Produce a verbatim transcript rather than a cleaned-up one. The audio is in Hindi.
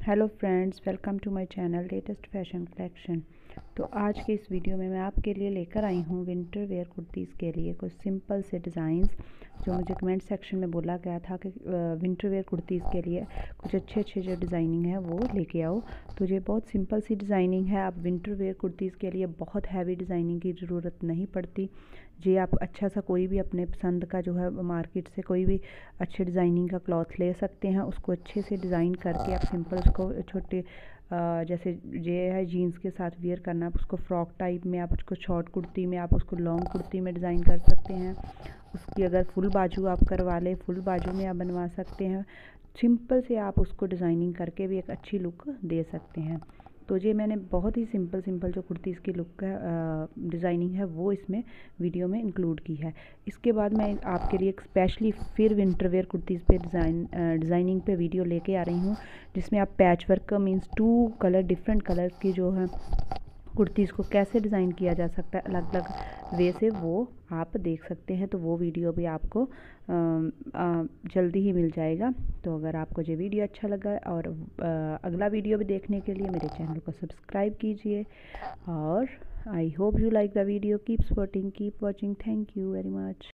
Hello friends, welcome to my channel latest fashion collection. तो आज के इस वीडियो में मैं आपके लिए लेकर आई हूँ विंटर वेयर कुर्तीज़ के लिए कुछ सिंपल से डिज़ाइंस जो मुझे कमेंट सेक्शन में बोला गया था कि विंटर वेयर कुर्तीज़ के लिए कुछ अच्छे अच्छे जो डिज़ाइनिंग है वो लेके आओ। तो ये बहुत सिंपल सी डिज़ाइनिंग है। आप विंटर वेयर कुर्तीज़ के लिए बहुत हैवी डिज़ाइनिंग की ज़रूरत नहीं पड़ती। जी, आप अच्छा सा कोई भी अपने पसंद का जो है मार्केट से कोई भी अच्छे डिज़ाइनिंग का क्लॉथ ले सकते हैं। उसको अच्छे से डिज़ाइन करके आप सिंपल उसको छोटे जैसे ये है जीन्स के साथ वियर करना, आप उसको फ्रॉक टाइप में, आप उसको शॉर्ट कुर्ती में, आप उसको लॉन्ग कुर्ती में डिज़ाइन कर सकते हैं। उसकी अगर फुल बाजू आप करवा लें, फुल बाजू में आप बनवा सकते हैं। सिंपल से आप उसको डिज़ाइनिंग करके भी एक अच्छी लुक दे सकते हैं। तो ये मैंने बहुत ही सिंपल सिंपल जो कुर्तीज़ की लुक का डिज़ाइनिंग है वो इसमें वीडियो में इंक्लूड की है। इसके बाद मैं आपके लिए एक स्पेशली फिर विंटर वेयर कुर्तीज़ पे डिज़ाइन डिज़ाइनिंग पे वीडियो लेके आ रही हूँ, जिसमें आप पैच वर्क का means two colour different colours की जो है कुर्तीज़ को कैसे डिज़ाइन किया जा सकता है अलग अलग वे से, वो आप देख सकते हैं। तो वो वीडियो भी आपको आ, आ, जल्दी ही मिल जाएगा। तो अगर आपको ये वीडियो अच्छा लगा और आ, अगला वीडियो भी देखने के लिए मेरे चैनल को सब्सक्राइब कीजिए। और I hope you like the video. Keep supporting, keep watching. Thank you very much.